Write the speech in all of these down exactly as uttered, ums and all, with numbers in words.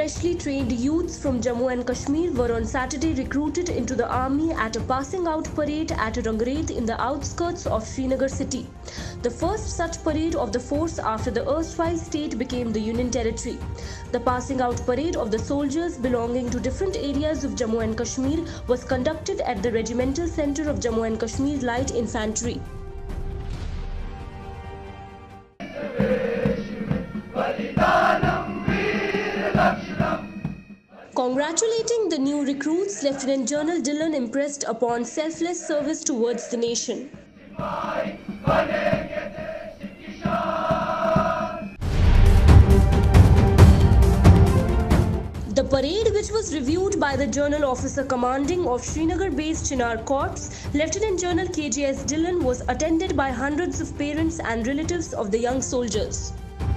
specially trained youths from Jammu and Kashmir were on Saturday recruited into the army at a passing out parade at Rangreth in the outskirts of Srinagar city. The first such parade of the force after the erstwhile state became the Union Territory. The passing out parade of the soldiers belonging to different areas of Jammu and Kashmir was conducted at the regimental center of Jammu and Kashmir Light Infantry. Congratulating the new recruits, Lieutenant General Dhillon impressed upon selfless service towards the nation. The parade, which was reviewed by the Journal Officer Commanding of Srinagar-based Chinar Corps, Lieutenant General K J S Dhillon, was attended by hundreds of parents and relatives of the young soldiers.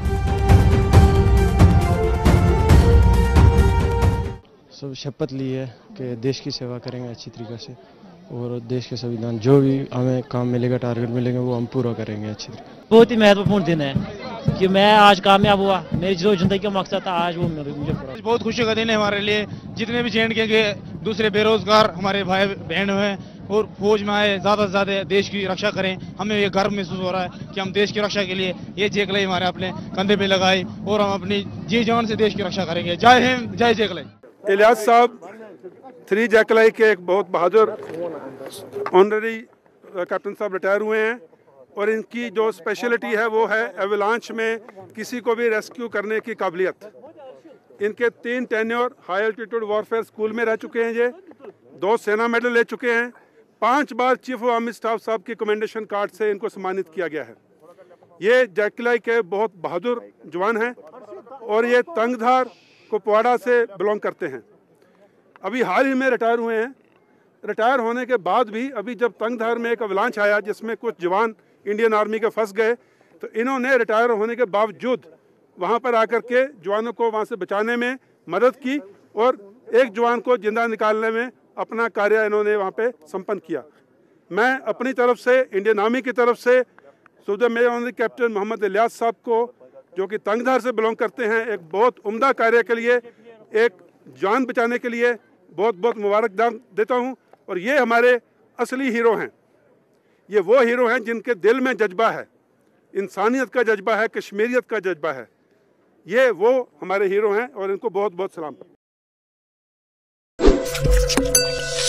सब शपथ ली है कि देश की सेवा करेंगे अच्छी तरीके से और देश के संविधान जो भी हमें काम मिलेगा, टारगेट मिलेंगे, वो हम पूरा करेंगे अच्छी तरीके। बहुत ही महत्वपूर्ण दिन है कि मैं आज कामयाब हुआ। मेरी जो जिंदगी का मकसद था आज वो मुझे पूरा। बहुत खुशी का दिन है हमारे लिए। जितने भी जे एंड के के दूसरे बेरोजगार हमारे भाई बहन हैं और फौज में आए, ज्यादा से ज्यादा देश की रक्षा करें। हमें ये गर्व महसूस हो रहा है कि हम देश की रक्षा के लिए ये जेकलाई हमारे अपने कंधे पे लगाई और हम अपनी जी जान से देश की रक्षा करेंगे। जय हिंद, जय जेकलाई। इलियास साहब थ्री जैकलाई के एक बहुत बहादुर ऑनररी कैप्टन साहब रिटायर हुए हैं और इनकी जो स्पेशलिटी है वो है एवलांच में किसी को भी रेस्क्यू करने की काबिलियत। इनके तीन tenure high altitude warfare school में रह चुके हैं, ये दो सेना मेडल ले चुके हैं, पांच बार चीफ ऑफ आर्मी स्टाफ साहब की कमेंडेशन कार्ड से इनको सम्मानित किया गया है। ये जैकलाई के बहुत बहादुर जवान हैं और ये तंगधार कुपवाड़ा से बिलोंग करते हैं। अभी हाल ही में रिटायर हुए हैं। रिटायर होने के बाद भी अभी जब तंगधार में एक अवलांच आया जिसमें कुछ जवान इंडियन आर्मी के फंस गए, तो इन्होंने रिटायर होने के बावजूद वहां पर आकर के जवानों को वहां से बचाने में मदद की और एक जवान को जिंदा निकालने में अपना कार्य इन्होंने वहां पे संपन्न किया। मैं अपनी तरफ से, इंडियन आर्मी की तरफ से Subedar major honorary captain Mohammad Ilyas साहब को, जो कि तंगधार से बिलोंग करते हैं, एक बहुत उम्दा कार्य के लिए, एक जान बचाने के लिए बहुत बहुत मुबारकबाद देता हूं। और ये हमारे असली हीरो हैं। ये वो हीरो हैं जिनके दिल में जज्बा है, इंसानियत का जज्बा है, कश्मीरियत का जज्बा है। ये वो हमारे हीरो हैं और इनको बहुत बहुत सलाम।